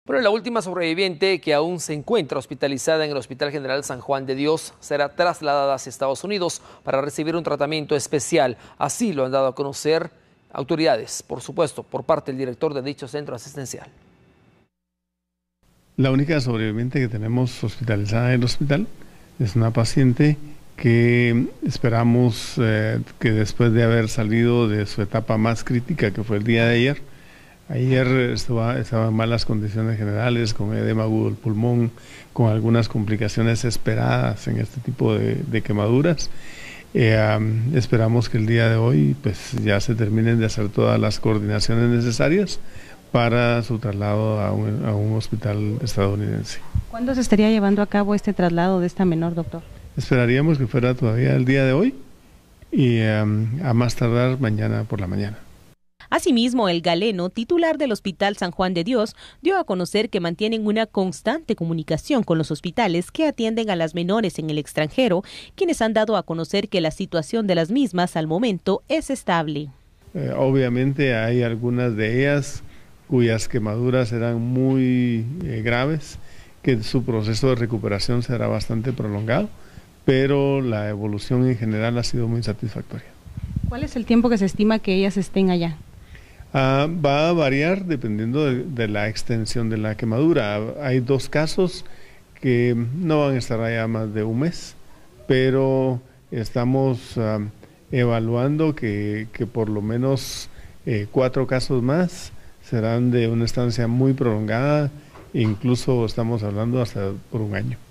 Bueno, la última sobreviviente que aún se encuentra hospitalizada en el Hospital General San Juan de Dios será trasladada hacia Estados Unidos para recibir un tratamiento especial. Así lo han dado a conocer autoridades, por supuesto, por parte del director de dicho centro asistencial. La única sobreviviente que tenemos hospitalizada en el hospital es una paciente que esperamos que después de haber salido de su etapa más crítica, que fue el día de ayer estaba en malas condiciones generales, con edema agudo del pulmón, con algunas complicaciones esperadas en este tipo de quemaduras. Esperamos que el día de hoy pues ya se terminen de hacer todas las coordinaciones necesarias para su traslado a un hospital estadounidense. ¿Cuándo se estaría llevando a cabo este traslado de esta menor, doctor? Esperaríamos que fuera todavía el día de hoy y a más tardar mañana por la mañana. Asimismo, el galeno, titular del Hospital San Juan de Dios, dio a conocer que mantienen una constante comunicación con los hospitales que atienden a las menores en el extranjero, quienes han dado a conocer que la situación de las mismas al momento es estable. Obviamente hay algunas de ellas cuyas quemaduras eran muy graves, que su proceso de recuperación será bastante prolongado, pero la evolución en general ha sido muy satisfactoria. ¿Cuál es el tiempo que se estima que ellas estén allá? Va a variar dependiendo de la extensión de la quemadura. Hay 2 casos que no van a estar allá más de un mes, pero estamos evaluando que por lo menos 4 casos más serán de una estancia muy prolongada, incluso estamos hablando hasta por un año.